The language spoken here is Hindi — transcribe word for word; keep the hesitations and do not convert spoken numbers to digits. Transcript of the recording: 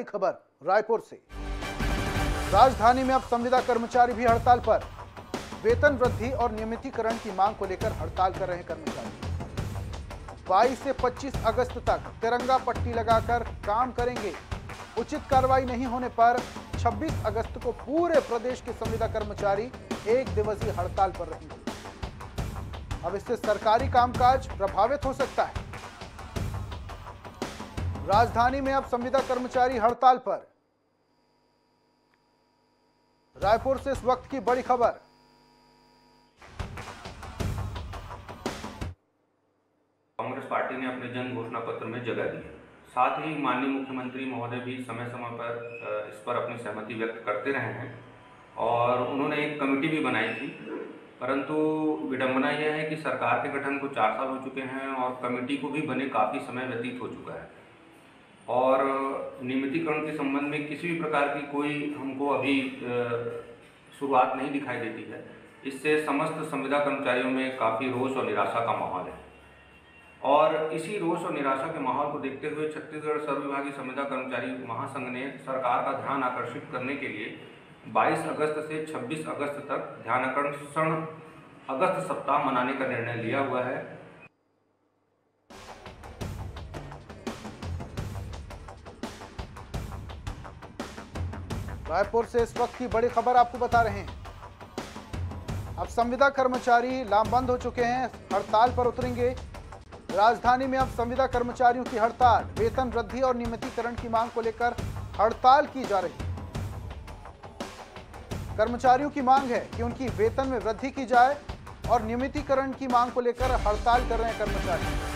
खबर रायपुर से। राजधानी में अब संविदा कर्मचारी भी हड़ताल पर। वेतन वृद्धि और नियमितीकरण की मांग को लेकर हड़ताल कर रहे कर्मचारी। बाईस से पच्चीस अगस्त तक तिरंगा पट्टी लगाकर काम करेंगे। उचित कार्रवाई नहीं होने पर छब्बीस अगस्त को पूरे प्रदेश के संविदा कर्मचारी एक दिवसीय हड़ताल पर रहेंगे। अब इससे सरकारी कामकाज प्रभावित हो सकता है। राजधानी में अब संविदा कर्मचारी हड़ताल पर। रायपुर से इस वक्त की बड़ी खबर। कांग्रेस पार्टी ने अपने जन घोषणा पत्र में जगह दी है। साथ ही माननीय मुख्यमंत्री महोदय भी समय समय पर इस पर अपनी सहमति व्यक्त करते रहे हैं और उन्होंने एक कमेटी भी बनाई थी, परंतु विडंबना यह है कि सरकार के गठन को चार साल हो चुके हैं और कमेटी को भी बने काफ़ी समय व्यतीत हो चुका है और नियमितीकरण के संबंध में किसी भी प्रकार की कोई हमको अभी शुरुआत नहीं दिखाई देती है। इससे समस्त संविदा कर्मचारियों में काफ़ी रोष और निराशा का माहौल है और इसी रोष और निराशा के माहौल को देखते हुए छत्तीसगढ़ सर्वविभागीय संविदा कर्मचारी महासंघ ने सरकार का ध्यान आकर्षित करने के लिए बाईस अगस्त से छब्बीस अगस्त तक ध्यानाकर्षण अगस्त सप्ताह मनाने का निर्णय लिया हुआ है। रायपुर से इस वक्त की बड़ी खबर आपको बता रहे हैं। अब संविदा कर्मचारी लामबंद हो चुके हैं, हड़ताल पर उतरेंगे। राजधानी में अब संविदा कर्मचारियों की हड़ताल। वेतन वृद्धि और नियमितीकरण की मांग को लेकर हड़ताल की जा रही है। कर्मचारियों की मांग है कि उनकी वेतन में वृद्धि की जाए और नियमितीकरण की मांग को लेकर हड़ताल कर रहे हैं कर्मचारी।